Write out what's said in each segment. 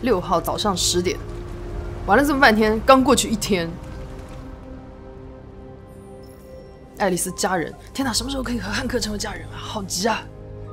6号早上10点，玩了这么半天，刚过去1天。爱丽丝家人，天哪，什么时候可以和汉克成为家人啊？好急啊！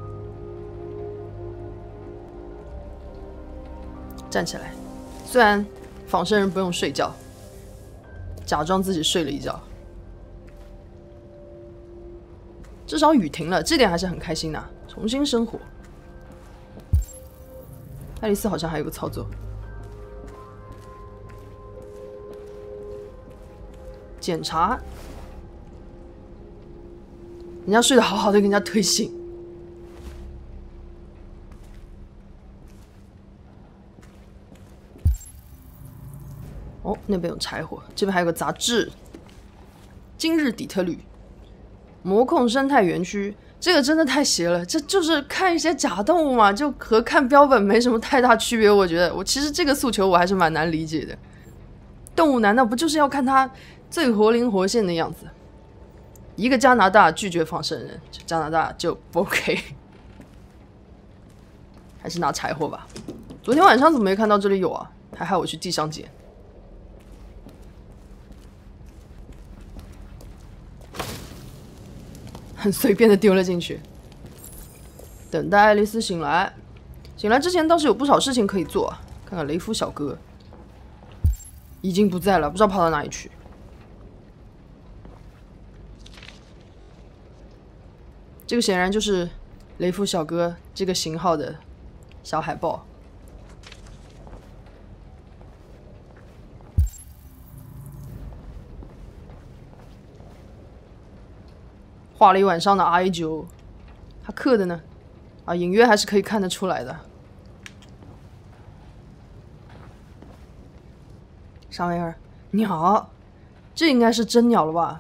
站起来，虽然仿生人不用睡觉，假装自己睡了一觉。至少雨停了，这点还是很开心的，重新生活。爱丽丝好像还有个操作，检查，人家睡得好好的，给人家推醒。哦，那边有柴火，这边还有个杂志，《今日底特律》。魔控生态园区，这个真的太邪了，这就是看一些假动物嘛，就和看标本没什么太大区别。我觉得，其实这个诉求我还是蛮难理解的。动物难道不就是要看它最活灵活现的样子？一个加拿大拒绝仿生人，加拿大就不 OK。还是拿柴火吧。昨天晚上怎么没看到这里有啊？还害我去地上捡。很随便的丢了进去。等待爱丽丝醒来，醒来之前倒是有不少事情可以做啊。看看雷夫小哥，已经不在了，不知道跑到哪里去。这个显然就是雷夫小哥这个型号的小海豹。画了一晚上的 I9， 他刻的呢？啊，隐约还是可以看得出来的。啥玩意儿？鸟？这应该是真鸟了吧？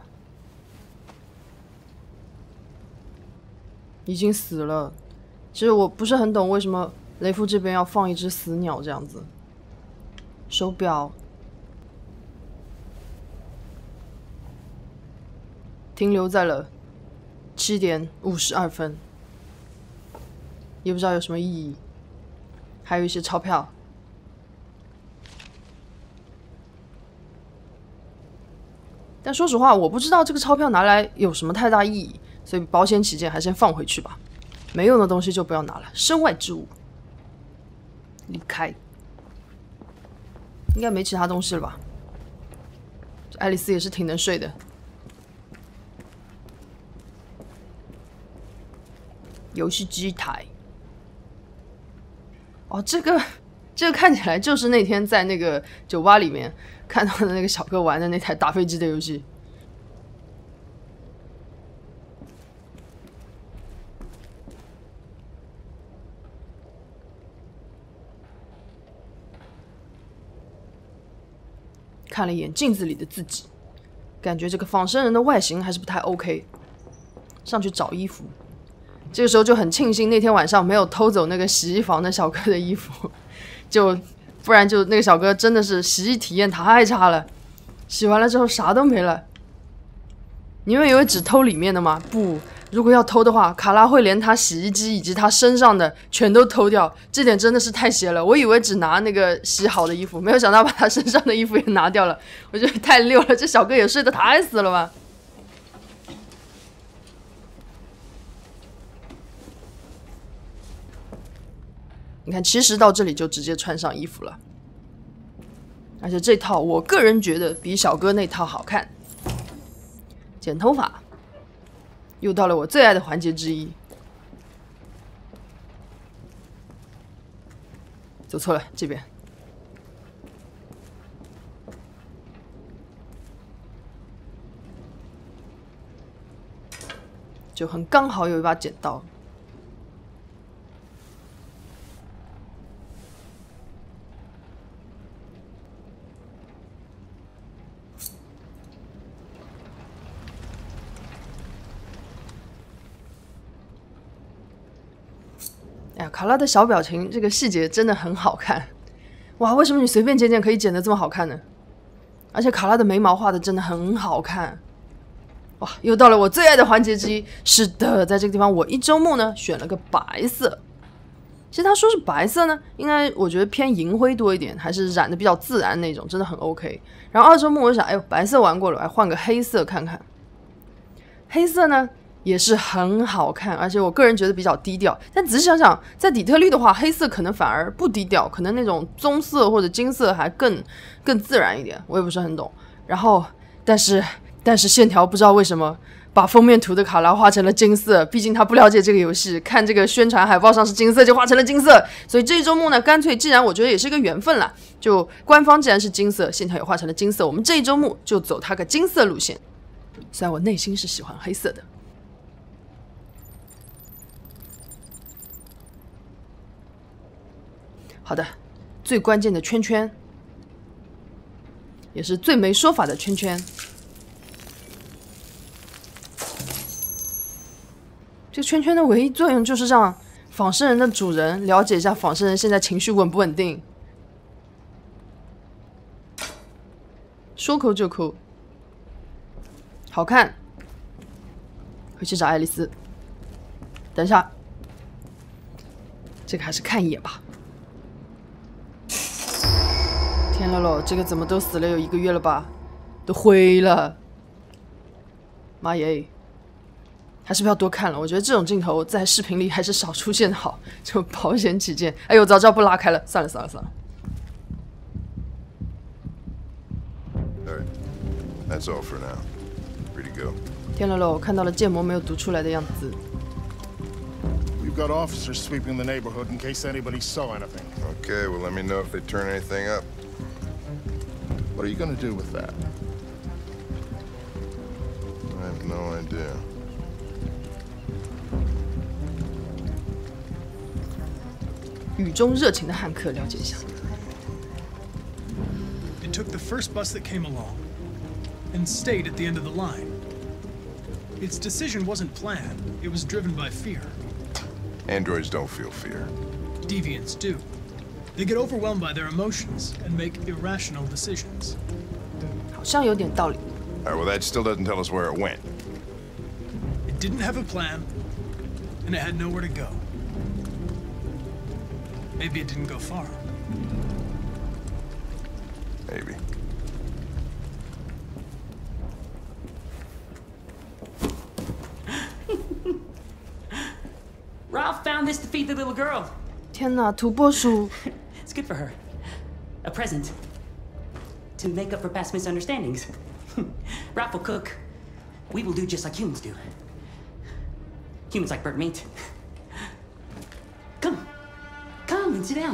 已经死了。其实我不是很懂为什么雷夫这边要放一只死鸟这样子。手表停留在了7点52分，也不知道有什么意义。还有一些钞票，但说实话，我不知道这个钞票拿来有什么太大意义，所以保险起见，还先放回去吧。没用的东西就不要拿了，身外之物。离开，应该没其他东西了吧？爱丽丝也是挺能睡的。游戏机台，哦，这个看起来就是那天在那个酒吧里面看到的那个小哥玩的那台打飞机的游戏。看了一眼镜子里的自己，感觉这个仿生人的外形还是不太 OK。上去找衣服。这个时候就很庆幸那天晚上没有偷走那个洗衣房的小哥的衣服，不然就那个小哥真的是洗衣体验太差了，洗完了之后啥都没了。你们以为只偷里面的吗？不，如果要偷的话，卡拉会连他洗衣机以及他身上的全都偷掉，这点真的是太邪了。我以为只拿那个洗好的衣服，没有想到把他身上的衣服也拿掉了，我觉得太溜了，这小哥也睡得太死了吧。你看，其实到这里就直接穿上衣服了，而且这套我个人觉得比小哥那套好看。剪头发，又到了我最爱的环节之一。走错了，这边。就很刚好有一把剪刀。哎呀，卡拉的小表情，这个细节真的很好看。哇，为什么你随便剪剪可以剪得这么好看呢？而且卡拉的眉毛画的真的很好看。哇，又到了我最爱的环节之一。是的，在这个地方我一周目呢选了个白色。 其实他说是白色呢，应该我觉得偏银灰多一点，还是染的比较自然那种，真的很 OK。然后二周目我就想，哎呦，白色玩过了，来换个黑色看看。黑色呢也是很好看，而且我个人觉得比较低调。但仔细想想，在底特律的话，黑色可能反而不低调，可能那种棕色或者金色还更自然一点，我也不是很懂。然后，但是线条不知道为什么把封面图的卡拉画成了金色，毕竟他不了解这个游戏，看这个宣传海报上是金色，就画成了金色。所以这一周目呢，干脆既然我觉得也是一个缘分啦，就官方既然是金色，线条也画成了金色，我们这一周目就走它个金色路线。虽然我内心是喜欢黑色的。好的，最关键的圈圈，也是最没说法的圈圈。这个圈圈的唯一作用就是让仿生人的主人了解一下仿生人现在情绪稳不稳定。说抠就抠，好看。回去找爱丽丝。等一下，这个还是看一眼吧。天了喽，这个怎么都死了有1个月了吧？都灰了。妈耶！还是不要多看了，我觉得这种镜头在视频里还是少出现好，就保险起见。哎呦，早知道不拉开了，算了。 That's all for now. Free to go. 天了喽，我看到了建模没有读出来的样子。 We've got officers sweeping the neighborhood in case anybody saw anything. Okay, well, let me know if they turn anything up. What are you going to do with that? I have no idea. 语中热情的汉克，了解一下。 It took the first bus that came along and stayed at the end of the line. Its decision wasn't planned, it was driven by fear. Androids don't feel fear. Deviants do. They get overwhelmed by their emotions and make irrational decisions. 好像有点道理。 All right, well, that still doesn't tell us where it went. It didn't have a plan, and it had nowhere to go. Maybe it didn't go far. Maybe. Ralph found this to feed the little girl. 天哪，土拨鼠！ It's good for her. A present. To make up for past misunderstandings. Ralph will cook. We will do just like humans do. Humans like burnt meat. Come. Come and sit down.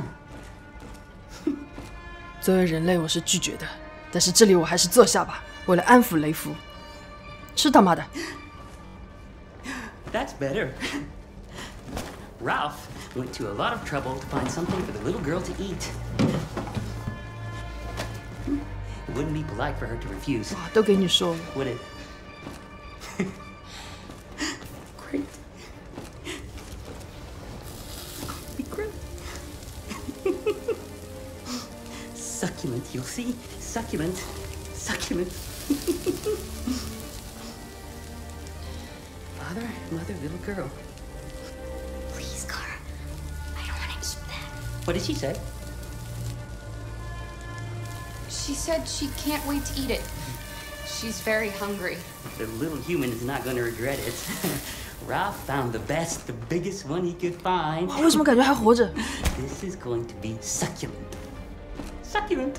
作为人类，我是拒绝的，但是这里我还是坐下吧，为了安抚雷夫。吃他妈的！ That's better. Ralph went to a lot of trouble to find something for the little girl to eat. It wouldn't be polite for her to refuse. 哇，都给你说了。 Would it? Great. Be great. Succulent, you'll see. Succulent. Succulent. Father, mother, little girl. Please, Clara. I don't want to eat that. What did she say? She said she can't wait to eat it. She's very hungry. The little human is not going to regret it. Ralph found the best, the biggest one he could find. 哇，为什么感觉还活着？ This is going to be succulent. Succulent.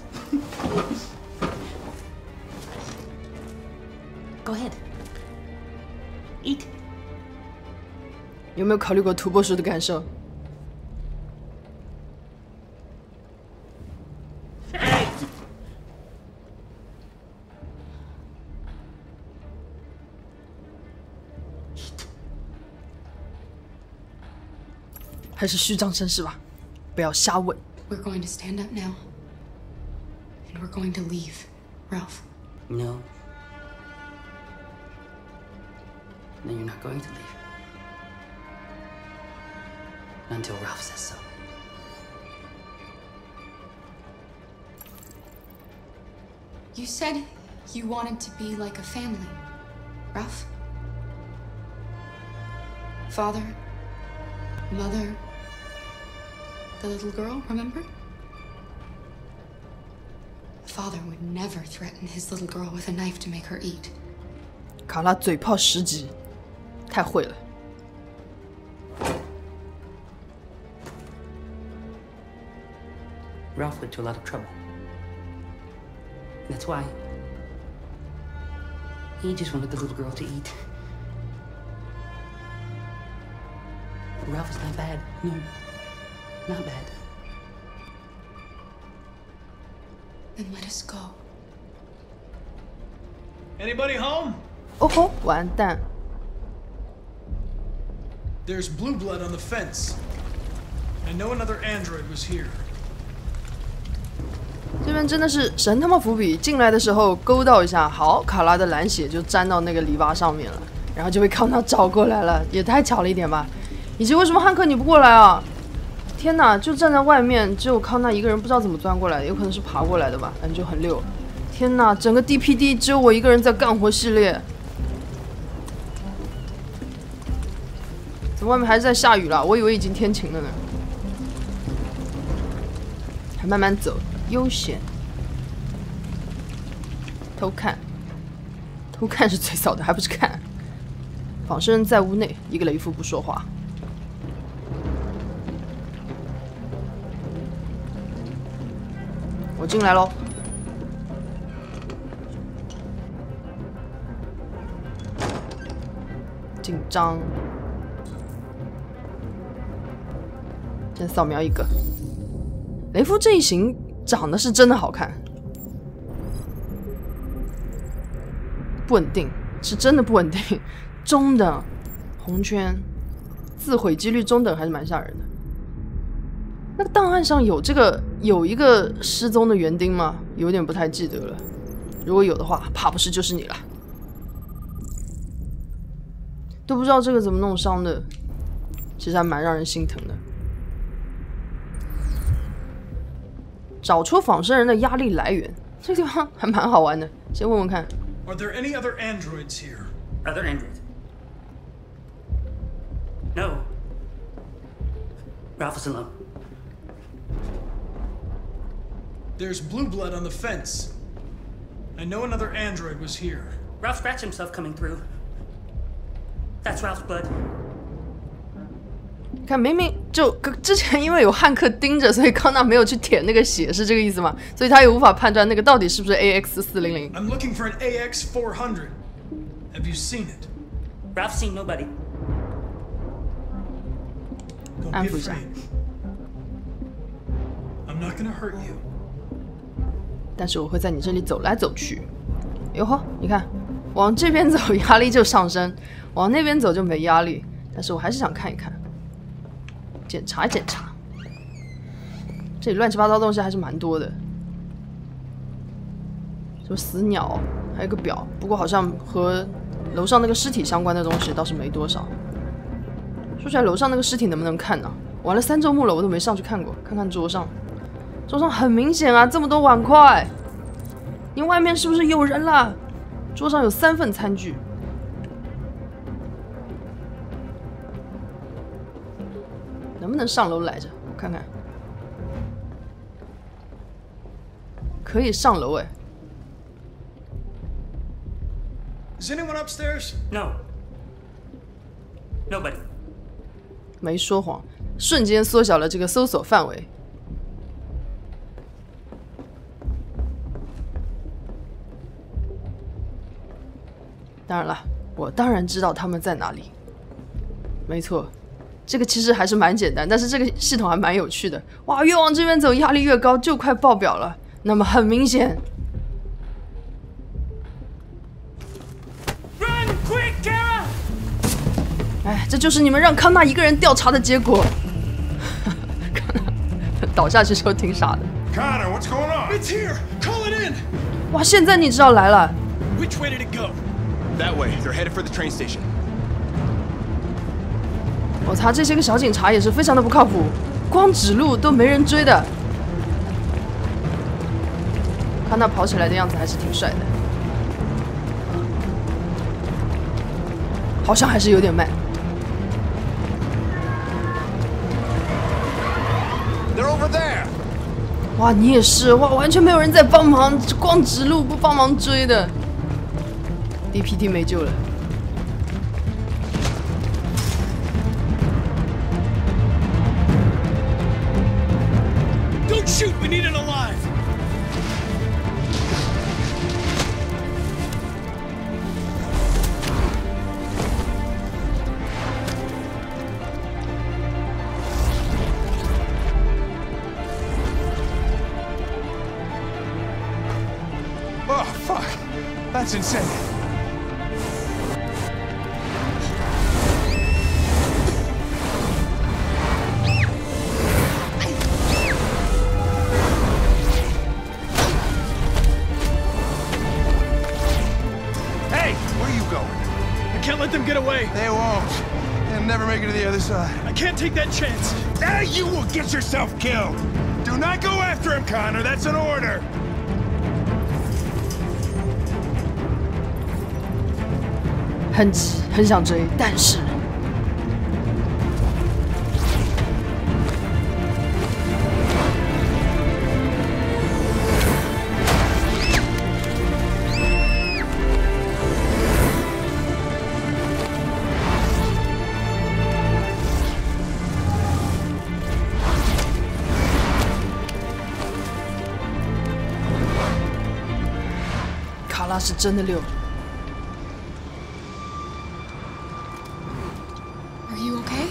Go ahead. Eat. 有没有考虑过土拨鼠的感受？还是虚张声势吧，不要瞎问。 We're going to stand up now. And we're going to leave, Ralph. No. No, you're not going to leave. Until Ralph says so. You said you wanted to be like a family, Ralph. Father, mother, the little girl, remember? The father would never threaten his little girl with a knife to make her eat. 卡拉嘴炮10级，太会了。 Ralph went to a lot of trouble. That's why he just wanted the little girl to eat. But Ralph is not bad. No, not bad. Then let us go. Anybody home? 哦吼，完蛋！ There's blue blood on the fence. I know another android was here. 这边真的是神他妈伏笔，进来的时候勾到一下，好，卡拉的蓝血就沾到那个篱笆上面了，然后就被康纳找过来了，也太巧了一点吧！以及为什么汉克你不过来啊？天哪，就站在外面，只有康纳一个人，不知道怎么钻过来的，有可能是爬过来的吧，反正就很溜。天哪，整个 DPD 只有我一个人在干活系列，怎么外面还是在下雨了？我以为已经天晴了呢。还慢慢走。 悠闲，偷看，偷看是最早的，还不是看。仿生人在屋内，一个雷夫不说话。我进来喽。紧张。先扫描一个。雷夫这一行。 长得是真的好看，不稳定，是真的不稳定。中等，红圈，自毁几率中等，还是蛮吓人的。那个档案上有一个失踪的园丁吗？有点不太记得了。如果有的话，怕不是就是你了。都不知道这个怎么弄伤的，其实还蛮让人心疼的。 找出仿生人的压力来源，这个地方还蛮好玩的。先问问看。 Are there any other androids here? Other androids? No. Ralph is alone. There's blue blood on the fence. I know another android was here. Ralph scratched himself coming through. That's Ralph's blood. 看，明明就之前因为有汉克盯着，所以康纳没有去舔那个血，是这个意思吗？所以他也无法判断那个到底是不是 AX400。 I'm looking for an AX400. Have you seen it? Ralph's seen nobody. Don't be afraid. I'm not gonna hurt you. 但是我会在你这里走来走去。哟呵，你看，往这边走压力就上升，往那边走就没压力。但是我还是想看一看。 检查检查，这里乱七八糟东西还是蛮多的，什么死鸟，还有个表，不过好像和楼上那个尸体相关的东西倒是没多少。说起来，楼上那个尸体能不能看呢？玩了3周目了，我都没上去看过。看看桌上，桌上很明显啊，这么多碗筷，你外面是不是有人了？桌上有3份餐具。 能不能上楼来着？我看看，可以上楼哎。 Is anyone upstairs? No. Nobody. 没说谎，瞬间缩小了这个搜索范围。当然了，我当然知道他们在哪里。没错。 这个其实还是蛮简单，但是这个系统还蛮有趣的。哇，越往这边走压力越高，就快爆表了。那么很明显 Run, quick, Kara! 哎，这就是你们让康纳一个人调查的结果。康纳倒下去时候挺傻的。 Connor, what's going on? It's here. Call it in. 哇，现在你知道来了。 Which way did it go? That way. They're headed for the train station. 我操，这些个小警察也是非常的不靠谱，光指路都没人追的。看他跑起来的样子还是挺帅的，好像还是有点慢。 They're 哇，你也是哇，完全没有人在帮忙，光指路不帮忙追的。DPD 没救了。 Don't shoot! We need it alive! Oh, fuck. That's insane. Hey, where are you going? I can't let them get away. They won't. They'll never make it to the other side. I can't take that chance. Now you will get yourself killed! Do not go after him, Connor. That's an order. 很急，很想追，但是卡拉是真的溜。 Are you okay?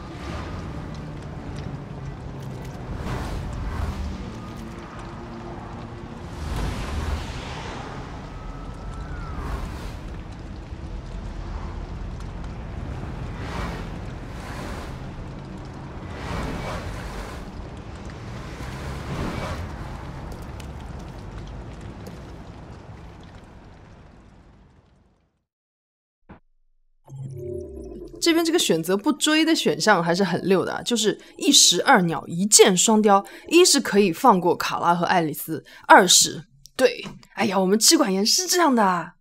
这边这个选择不追的选项还是很溜的啊，就是一石二鸟，一箭双雕。一是可以放过卡拉和爱丽丝，二是对，哎呀，我们妻管严是这样的啊。